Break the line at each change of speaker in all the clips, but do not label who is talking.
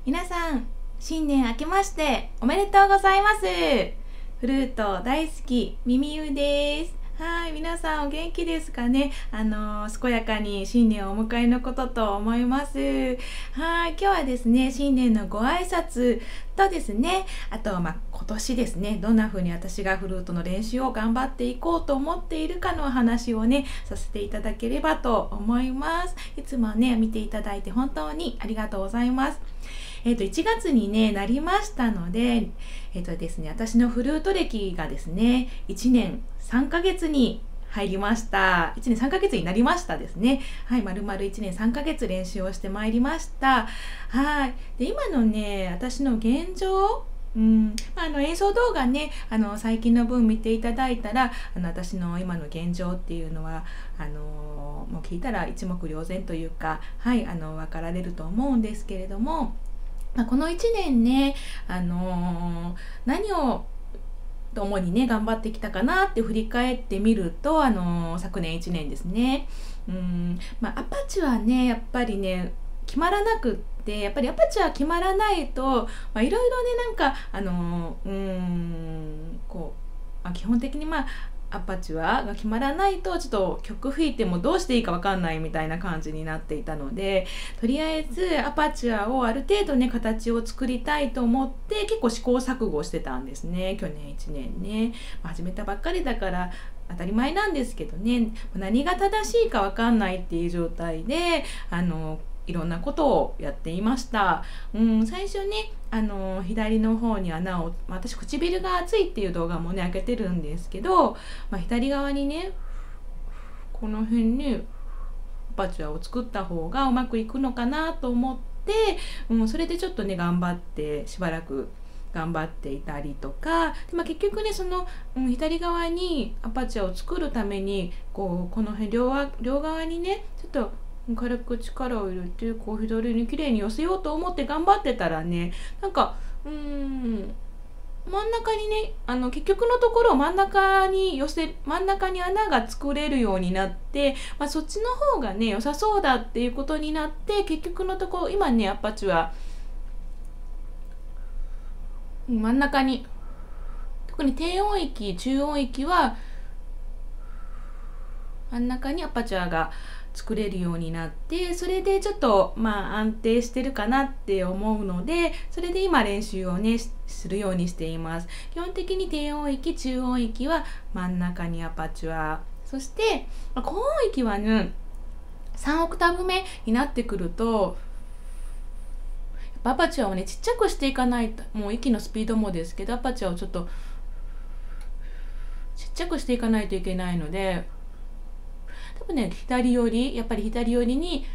皆さん、新年明けましておめでとうございます。フルート大好きみみゆです。はい、皆さんお元気ですかね。健やかに新年をお迎えのことと思います。はい、今日はですね、新年のご挨拶とですね、あとは今年ですね、どんな風に私がフルートの練習を頑張っていこうと思っているかの話をね、させていただければと思います。いつもね、見ていただいて本当にありがとうございます。1月に、ね、なりましたので、ですね、私のフルート歴がですね、1年3ヶ月に入りました。1年3ヶ月になりましたですね。はい、丸々1年3ヶ月練習をしてまいりました。はい。で、今のね、私の現状、演奏動画ね、最近の分見ていただいたら、私の今の現状っていうのは、もう聞いたら一目瞭然というか、はい、分かられると思うんですけれども、この1年ね、何を主にね頑張ってきたかなって振り返ってみると、昨年1年ですね。アパチュアね、やっぱりね決まらなくって、やっぱりアパチュア決まらないと、いろいろね、なんか基本的にアパチュアが決まらないと、ちょっと曲吹いてもどうしていいか分かんないみたいな感じになっていたので、とりあえずアパチュアをある程度ね形を作りたいと思って結構試行錯誤してたんですね。去年1年ね、始めたばっかりだから当たり前なんですけどね、何が正しいか分かんないっていう状態でいろんなことをやっていました。最初ね、左の方に穴を、私唇が熱いっていう動画もね開けてるんですけど、左側にねこの辺にアパチュアを作った方がうまくいくのかなと思って、それでちょっとね頑張ってしばらく頑張っていたりとかで、結局ねその、左側にアパチュアを作るためにこの辺両側にねちょっと軽く力を入れて左に綺麗に寄せようと思って頑張ってたらね、なんか真ん中にね結局のところ真ん中に穴が作れるようになって、そっちの方がね良さそうだっていうことになって、結局のところ今ねアパチュア真ん中に、特に低音域中音域は真ん中にアパチュアが作れるようになって、それでちょっと安定してるかなって思うので、それで今練習をねするようにしています。基本的に低音域中音域は真ん中にアパチュア、そして高音域はね3オクターブ目になってくるとアパチュアをねちっちゃくしていかないと、もう息のスピードもですけどアパチュアをちょっとちっちゃくしていかないといけないので、多分ねやっぱり左寄りに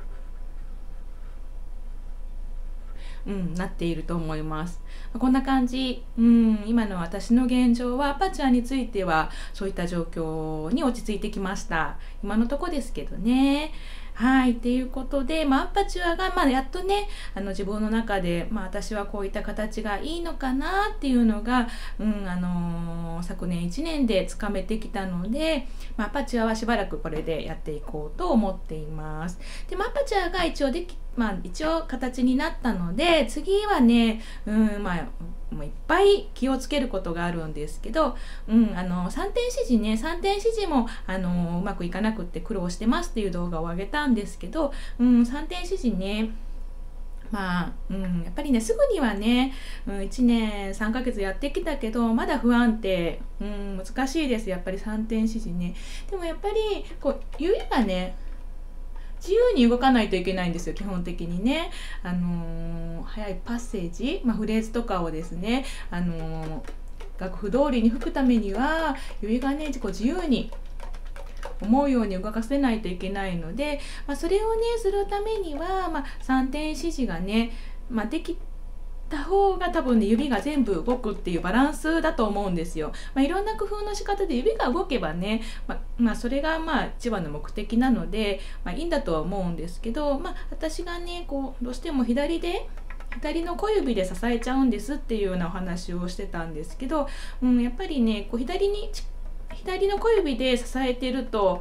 なっていると思います。こんな感じ。今の私の現状はアパチュアについてはそういった状況に落ち着いてきました。今のとこですけどね。はい、っていうことで、アパチュアがやっとね自分の中で、私はこういった形がいいのかなっていうのが、昨年1年でつかめてきたので、アパチュアはしばらくこれでやっていこうと思っています。で、アパチュアが一応形になったので、次はねもういっぱい気をつけることがあるんですけど、3点指示もうまくいかなくって苦労してますっていう動画を上げたんですけど、3点指示ねやっぱりねすぐにはね、1年3ヶ月やってきたけどまだ不安定、難しいです。やっぱり3点指示ね。でもやっぱり指がね自由に動かないといけないんですよ、基本的にね。速いパッセージ、フレーズとかをですね、楽譜通りに吹くためには指がね自由に思うように動かせないといけないので、それをねするためには、3点指示がね、できた方が多分ね指が全部動くっていうバランスだと思うんですよ。いろんな工夫の仕方で指が動けばね、それが一番の目的なので、いいんだとは思うんですけど、私がねどうしても左の小指で支えちゃうんですっていうようなお話をしてたんですけど、やっぱりね左の小指で支えてると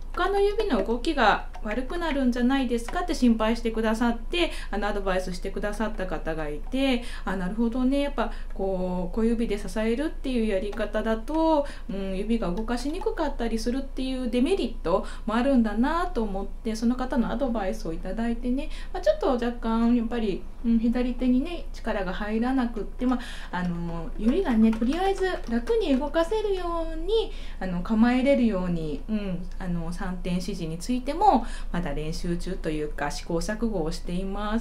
他の指の動きが悪くなるんじゃないですかって心配してくださって、アドバイスしてくださった方がいて、なるほどね、やっぱこう小指で支えるっていうやり方だと、指が動かしにくかったりするっていうデメリットもあるんだなと思って、その方のアドバイスをいただいてね、ちょっと若干やっぱり、左手にね力が入らなくって、指がねとりあえず楽に動かせるように構えれるように、3点指示についてもまだ練習中というか試行錯誤をしています。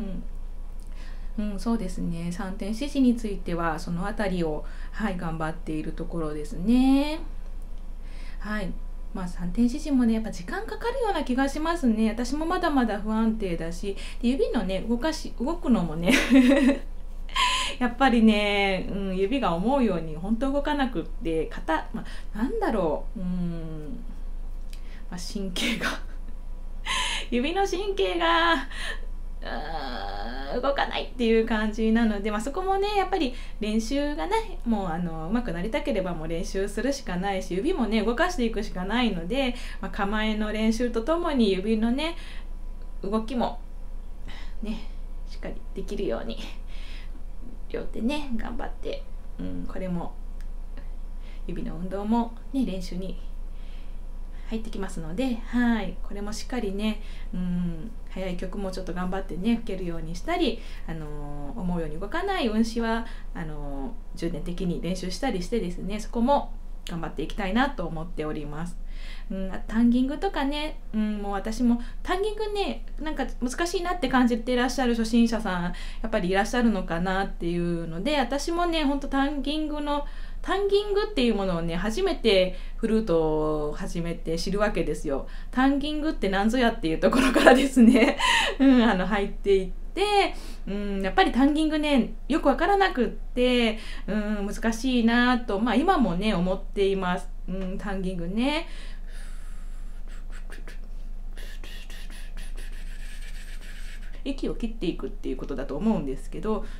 そうですね。3点指示についてはそのあたりを、頑張っているところですね。3点指示もねやっぱ時間かかるような気がしますね。私もまだまだ不安定だし、指のね動くのもねやっぱりね、指が思うように本当動かなくって、なんだろう、神経が指の神経が動かないっていう感じなので、そこもねやっぱり練習がねもう上手くなりたければもう練習するしかないし、指もね動かしていくしかないので、構えの練習とともに指のね動きもねしっかりできるように両手ね頑張って、これも指の運動もね練習に入ってきますので、これもしっかりね、速い曲もちょっと頑張ってね吹けるようにしたり、思うように動かない運指は重点的に練習したりしてですね、そこも頑張っていきたいなと思っております。タンギングとかね、もう私もタンギングねなんか難しいなって感じていらっしゃる初心者さんやっぱりいらっしゃるのかなっていうので、私もねほんとタンギングっていうものをね初めてフルートを始めて知るわけですよ。タンギングって何ぞやっていうところからですね入っていって、やっぱりタンギングねよくわからなくって、難しいなと、今もね思っています。タンギングね息を切っていくっていうことだと思うんですけど、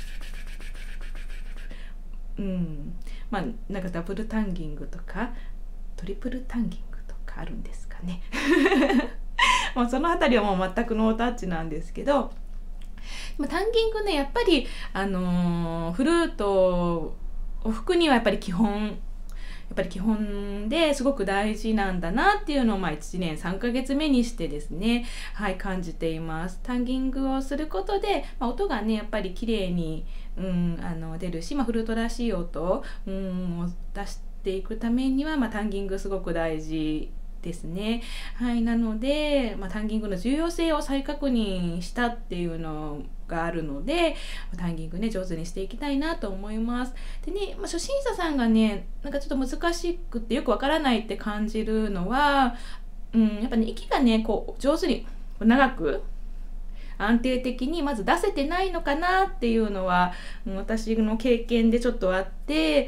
なんかダブルタンギングとかトリプルタンギングとかあるんですかねもうそのあたりはもう全くノータッチなんですけど、タンギングねやっぱりフルートを吹くにはやっぱり基本ですごく大事なんだなっていうのを1年3ヶ月目にしてですね、感じています。タンギングをすることで、音がねやっぱり綺麗に、出るし、フルートらしい音を出していくためには、タンギングすごく大事ですね。なので、タンギングの重要性を再確認したっていうのがあるので、タンギングね上手にしていきたいなと思います。でね、初心者さんがねなんかちょっと難しくってよくわからないって感じるのは、やっぱね息がねこう上手に長く安定的にまず出せてないのかなっていうのは、私の経験でちょっとあって、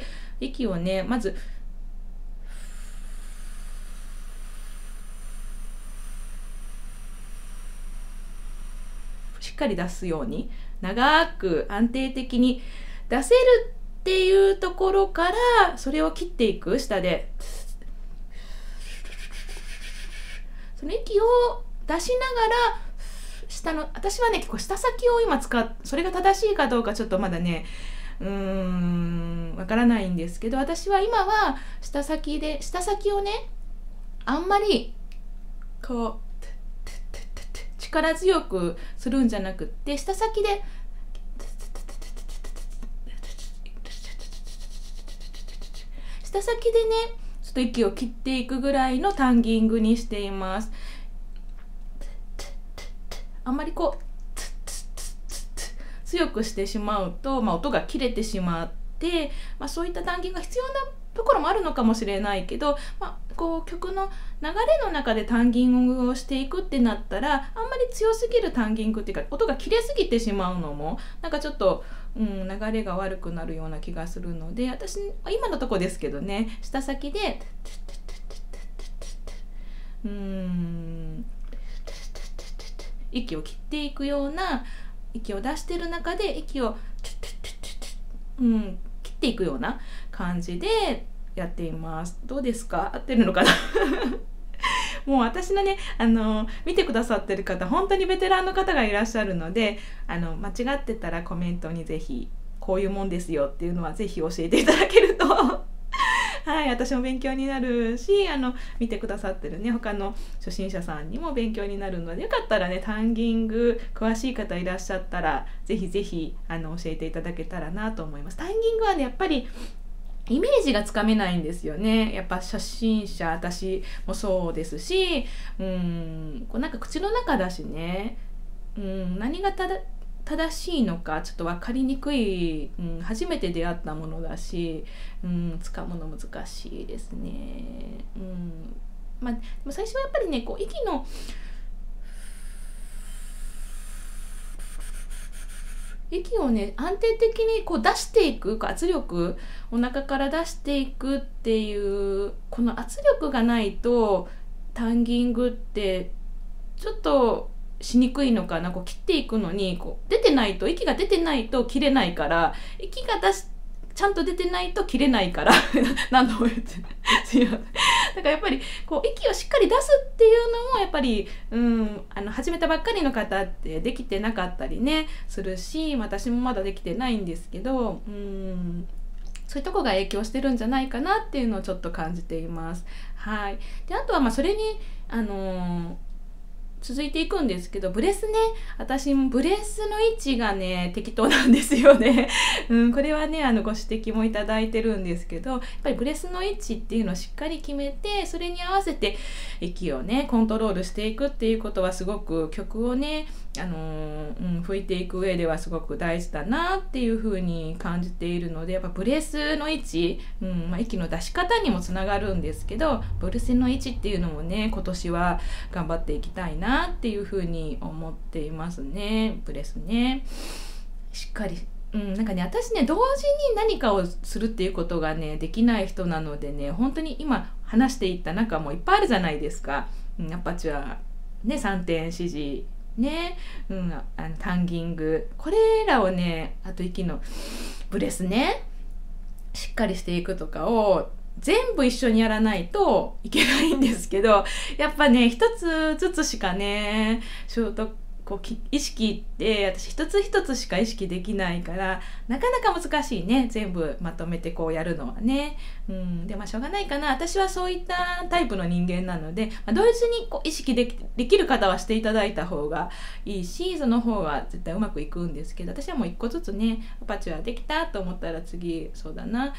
息をねまずしっかり出すように長く安定的に出せるっていうところからそれを切っていく、下でその息を出しながら私はね結構下先を今それが正しいかどうかちょっとまだねわからないんですけど、私は今は下先をねあんまりこう力強くするんじゃなくって、下先で下先でねちょっと息を切っていくぐらいのタンギングにしています。あんまりこう強くしてしまうと、音が切れてしまって、そういったタンギングが必要なところもあるのかもしれないけど、こう曲の流れの中でタンギングをしていくってなったら、あんまり強すぎるタンギングっていうか音が切れすぎてしまうのもなんかちょっと、流れが悪くなるような気がするので、私今のとこですけどね下先で息を切っていくような、息を出してる中で息を切っていくような感じでやっています。どうですか？合ってるのかなもう私のね見てくださってる方本当にベテランの方がいらっしゃるので、間違ってたらコメントにぜひこういうもんですよっていうのはぜひ教えていただけるとはい、私も勉強になるし、見てくださってるね他の初心者さんにも勉強になるので、よかったらねタンギング詳しい方いらっしゃったらぜひぜひ教えていただけたらなと思います。タンギングはねやっぱりイメージがつかめないんですよね。やっぱ初心者、私もそうですし、なんか口の中だしね、何が正しいのかちょっと分かりにくい、初めて出会ったものだし、掴むの難しいですね。でも最初はやっぱりねこう息をね安定的にこう出していく、圧力お腹から出していくっていうこの圧力がないとタンギングってちょっとしにくいのかな。こう切っていくのにこう息が出てないと切れないから、息がちゃんと出てないと切れないから何度も言ってすいません。だからやっぱりこう息をしっかり出すっていうのもやっぱり始めたばっかりの方ってできてなかったりねするし、私もまだできてないんですけど、そういうとこが影響してるんじゃないかなっていうのをちょっと感じています。はい。であとはそれに続いていくんですけど、ブレスね、私もブレスの位置がね適当なんですよねこれはねご指摘もいただいてるんですけど、やっぱりブレスの位置っていうのをしっかり決めて、それに合わせて息をねコントロールしていくっていうことはすごく曲をね吹いていく上ではすごく大事だなっていうふうに感じているので、やっぱブレスの位置、息の出し方にもつながるんですけど、ブレスの位置っていうのもね今年は頑張っていきたいなっていうふうに思っていますね。ブレスねしっかりなんかね私ね同時に何かをするっていうことがねできない人なのでね、本当に今話していった中もいっぱいあるじゃないですか。アパチュアね3点指示ね、タンギング、これらをね、あと息のブレスねしっかりしていくとかを全部一緒にやらないといけないんですけど、やっぱね一つずつしかね意識って私一つ一つしか意識できないからなかなか難しいね、全部まとめてこうやるのはね。でしょうがないかな。私はそういったタイプの人間なので、同時にこう意識できる方はしていただいた方がいいし、その方が絶対うまくいくんですけど、私はもう一個ずつねアパチュアできたと思ったら次そうだな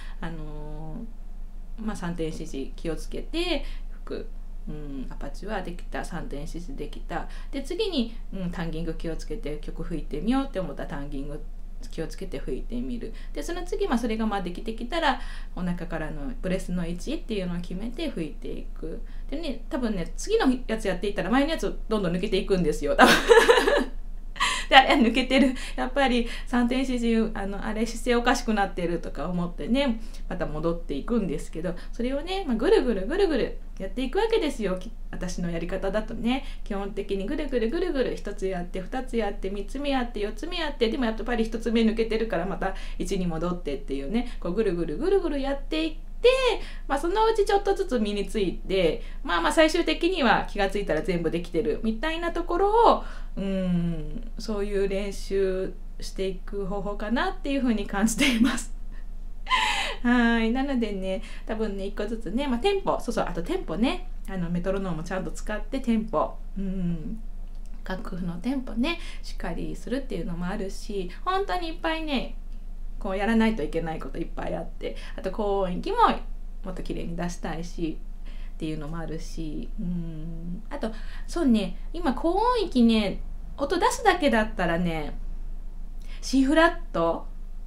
3点指示気をつけて吹く。アパチュアできた、3点指示できた、で次に、タンギング気をつけて曲吹いてみようって思ったらタンギング気をつけて吹いてみる。でその次、それができてきたらお腹からのブレスの位置っていうのを決めて吹いていく。でね多分ね次のやつやっていったら前のやつどんどん抜けていくんですよ多分であれ抜けてる、やっぱり3点指示あれ姿勢おかしくなってるとか思ってねまた戻っていくんですけど、それをね、ぐるぐるぐるぐるやっていくわけですよ。私のやり方だとね基本的にぐるぐるぐるぐる1つやって2つやって3つ目やって4つ目やって、でもやっぱり1つ目抜けてるからまた1に戻ってっていうね、こうぐるぐるぐるぐるやっていって、そのうちちょっとずつ身について、最終的には気がついたら全部できてるみたいなところをそういう練習していく方法かなっていうふうに感じていますはいなのでね多分ね1個ずつね、テンポあとテンポねメトロノームちゃんと使ってテンポ楽譜のテンポねしっかりするっていうのもあるし、本当にいっぱいねこうやらないといけないこといっぱいあって、あと高音域ももっと綺麗に出したいしっていうのもあるし、あとそうね今高音域ね音出すだけだったらね C フラット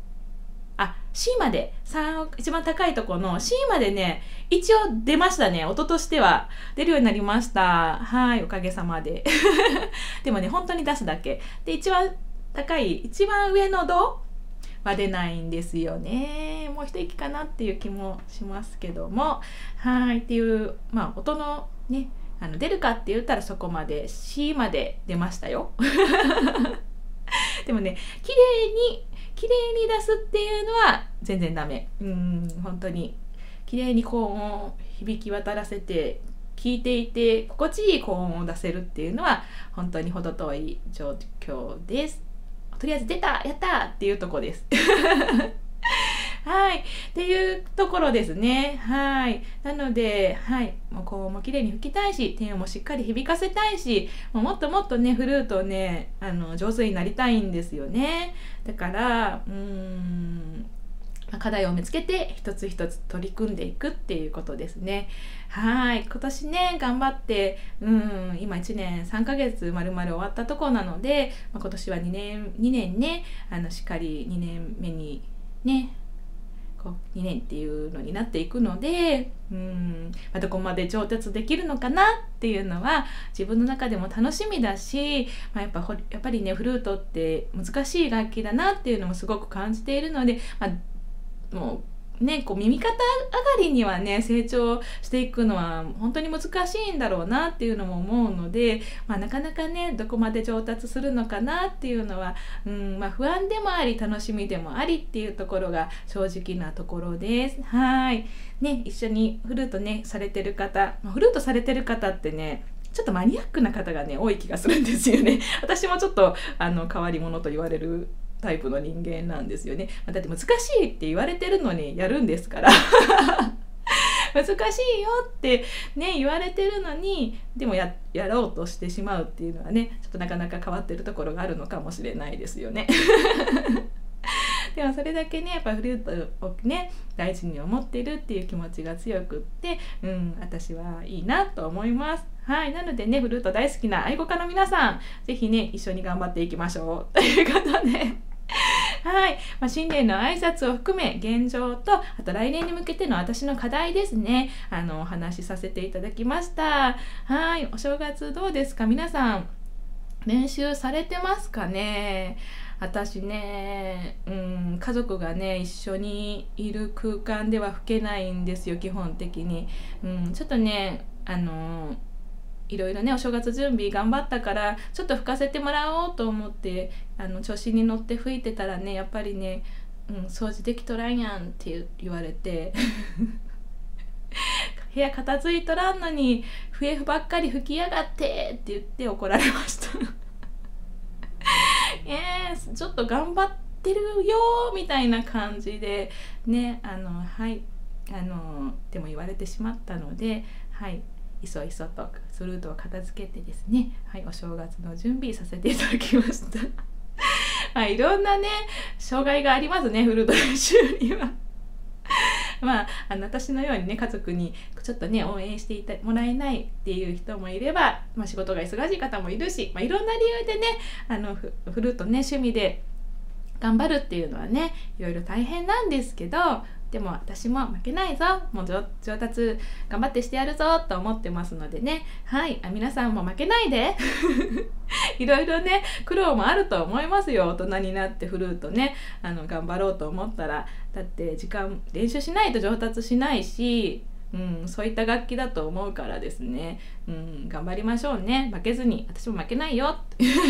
C まで一番高いところの C までね一応出ましたね。音としては出るようになりました。はいおかげさまででもね本当に出すだけで一番高い一番上のドは出ないんですよね。もう一息かなっていう気もしますけども、はいっていう音のね出るかって言ったらそこまで C まで出ましたよでもね綺麗に出すっていうのは全然ダメ。本当に綺麗に高音を響き渡らせて聞いていて心地いい高音を出せるっていうのは本当に程遠い状況です。とりあえず出た、やったっていうとこです。はい、っていうところですね。はい、なので、はい、もう高音も綺麗に吹きたいし、低音もしっかり響かせたいし、もっともっとねフルートをね上手になりたいんですよね。だから課題を見つけて一つ一つ取り組んでいくっていうことですね。はい、今年ね頑張って今1年3ヶ月まるまる終わったところなので、今年は2年ねしっかり2年目にね2年っていうのになっていくのでどこまで上達できるのかなっていうのは自分の中でも楽しみだし、やっぱりねフルートって難しい楽器だなっていうのもすごく感じているので、もうね耳方上がりにはね成長していくのは本当に難しいんだろうなっていうのも思うので、なかなかねどこまで上達するのかなっていうのは不安でもあり楽しみでもありっていうところが正直なところです。はいね、一緒にフルートねされてる方、フルートされてる方ってねちょっとマニアックな方がね多い気がするんですよね。私もちょっと変わり者と言われるタイプの人間なんですよね。だって難しいって言われてるのにやるんですから難しいよってね言われてるのにでも やろうとしてしまうっていうのはねちょっとなかなか変わってるところがあるのかもしれないですよね。でもそれだけねやっぱフルートをね大事に思ってるっていう気持ちが強くって私はいいなと思います。はい、なのでねフルート大好きな愛好家の皆さん是非ね一緒に頑張っていきましょうということではい、新年の挨拶を含め現状とあと来年に向けての私の課題ですねお話しさせていただきました。はい、お正月どうですか皆さん、練習されてますかね。私ね家族がね一緒にいる空間では吹けないんですよ基本的に。ちょっとねいろいろねお正月準備頑張ったからちょっと吹かせてもらおうと思って調子に乗って吹いてたらねやっぱりね掃除できとらんやんって言われて部屋片付いとらんのに笛ばっかり吹きやがってって言って怒られましたちょっと頑張ってるよみたいな感じでねでも言われてしまったのでいそいそとフルートを片付けてですねお正月の準備させていただきましたいろんなね障害がありますねフルート練習には私のようにね家族にちょっとね応援してもらえないっていう人もいれば、仕事が忙しい方もいるし、いろんな理由でねフルートね趣味で頑張るっていうのはねいろいろ大変なんですけど、でも私も負けないぞ、もう上達頑張ってしてやるぞと思ってますのでね、皆さんも負けないでいろいろね苦労もあると思いますよ。大人になってフルートね頑張ろうと思ったら、だって練習しないと上達しないし、そういった楽器だと思うからですね、頑張りましょうね。負けずに、私も負けないよ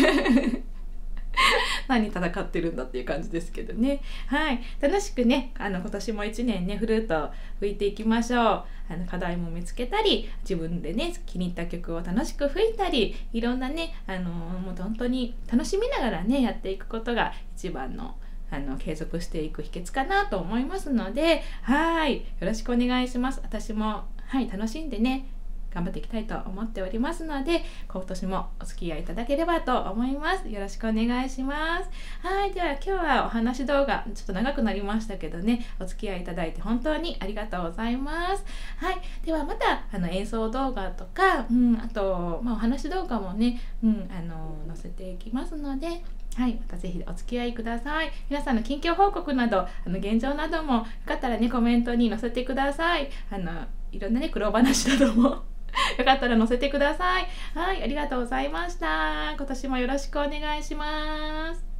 何戦ってるんだっていう感じですけどね。楽しくね今年も1年ねフルート吹いていきましょう。課題も見つけたり、自分でね気に入った曲を楽しく吹いたり、いろんなねもう本当に楽しみながらねやっていくことが一番の継続していく秘訣かなと思いますので、よろしくお願いします。私も楽しんでね頑張っていきたいと思っておりますので、今年もお付き合いいただければと思います。よろしくお願いします。では今日はお話動画ちょっと長くなりましたけどね、お付き合いいただいて本当にありがとうございます。ではまた演奏動画とか、あと、お話動画もね、載せていきますので、またぜひお付き合いください。皆さんの近況報告など現状などもよかったらねコメントに載せてください。いろんなね苦労話などもよかったら載せてください。ありがとうございました。今年もよろしくお願いします。